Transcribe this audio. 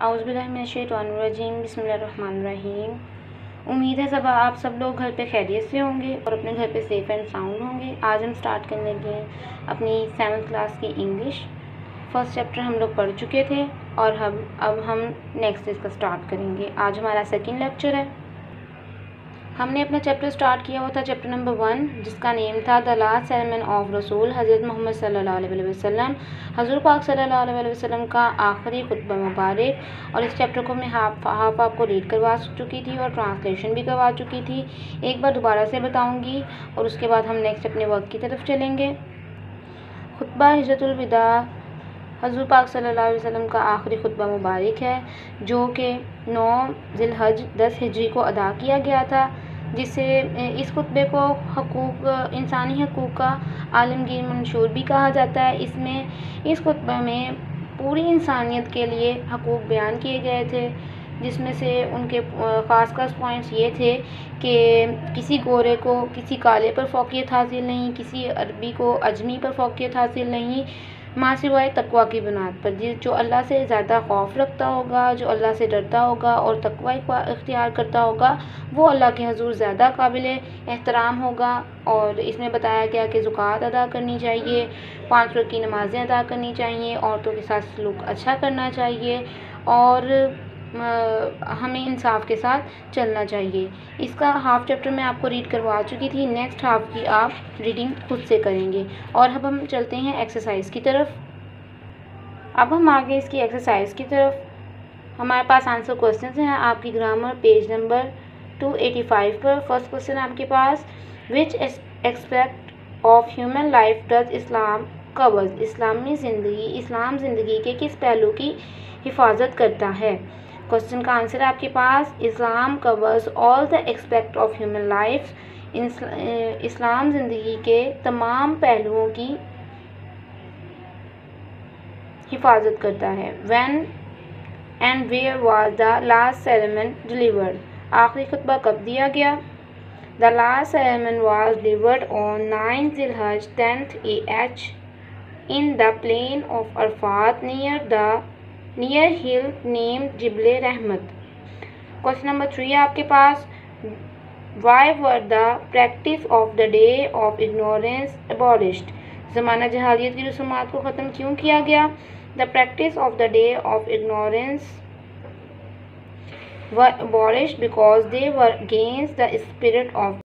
اعوذ باللہ من الشیطان الرجیم، بسم اللہ الرحمن الرحیم۔ امید ہے آپ سب لوگ گھر پہ خیریت سے ہوں گے اور اپنے گھر پہ سیف اینڈ ساؤنڈ ہوں گے۔ آج ہم سٹارٹ کرنے لگے ہیں اپنی 7th کلاس کی انگلش۔ فرسٹ چیپٹر ہم لوگ پڑھ چکے تھے اور اب ہم نیکسٹ اس کا سٹارٹ کریں گے۔ آج ہمارا سیکنڈ لیکچر ہے۔ ہم نے اپنا چیپٹر سٹارٹ کیا ہوا تھا چیپٹر نمبر 1، جس کا نیم تھا دا لاسٹ سرمن آف رسول حضرت محمد صلی اللہ علیہ وسلم، حضور پاک صلی اللہ علیہ وسلم کا آخری خطبہ مبارک۔ اور اس چیپٹر کو میں ہاف آپ کو ریڈ کروا چکی تھی اور ٹرانسلیشن بھی کروا چکی تھی۔ ایک بار دوبارہ سے بتاؤں گی اور اس کے بعد ہم نیکسٹ اپنے ورک کی طرف چلیں گے۔ خطبہ ہجرت الوداع حضور پاک صلی اللہ علیہ وسلم کا آخری خطبہ مبارک ہے، جو کہ 9 ذی الحج 10 ہجری کو ادا کیا گیا تھا، جس سے اس خطبے کو انسانی حقوق کا عالمگیر منشور بھی کہا جاتا ہے۔ اس خطبے میں پوری انسانیت کے لیے حقوق بیان کیے گئے تھے، جس میں سے ان کے خاص پوائنٹس یہ تھے کہ کسی گورے کو کسی کالے پر فوقیت حاصل نہیں، کسی عربی کو عجمی پر فوقیت حاصل نہیں، ماں سوائے تقویٰ کی بنیاد پر۔ جو اللہ سے زیادہ خوف رکھتا ہوگا، جو اللہ سے ڈرتا ہوگا اور تقویٰ اختیار کرتا ہوگا، وہ اللہ کے حضور زیادہ قابل احترام ہوگا۔ اور اس میں بتایا گیا کہ زکوٰۃ ادا کرنی چاہیے، 5 وقت کی نمازیں ادا کرنی چاہیے، عورتوں کے ساتھ سلوک اچھا کرنا چاہیے اور ہمیں انصاف کے ساتھ چلنا چاہیے۔ اس کا ہاف چیپٹر میں آپ کو ریڈ کروا چکی تھی، نیکسٹ ہاف کی آپ ریڈنگ خود سے کریں گے۔ اور اب ہم چلتے ہیں ایکسرسائز کی طرف۔ اب ہم آگے اس کی ایکسرسائز کی طرف۔ ہمارے پاس آنسر کوسچنز ہیں آپ کی گرامر پیج نمبر 285 پر۔ فرسٹ کوسچن آپ کے پاس، which aspect of human life does Islam covers? Islam زندگی کے کس پہلو کی حفاظت کرتا ہے؟ کوسچن کا آنسر آپ کے پاس، Islam covers all the aspect of human life. Islam زندگی کے تمام پہلوؤں کی حفاظت کرتا ہے۔ When and where was the last sermon delivered? آخری خطبہ کب دیا گیا؟ The last sermon was delivered on 9 ذی الحج 10th AH in the plain of Arafat near hill named جبل رحمت۔ کوسچن نمبر 3 آپ کے پاس، why were the practice of the day of ignorance abolished؟ زمانہ جہالیت کی رسومات کو ختم کیوں کیا گیا؟ The practice of the day of ignorance were abolished because they were against the spirit of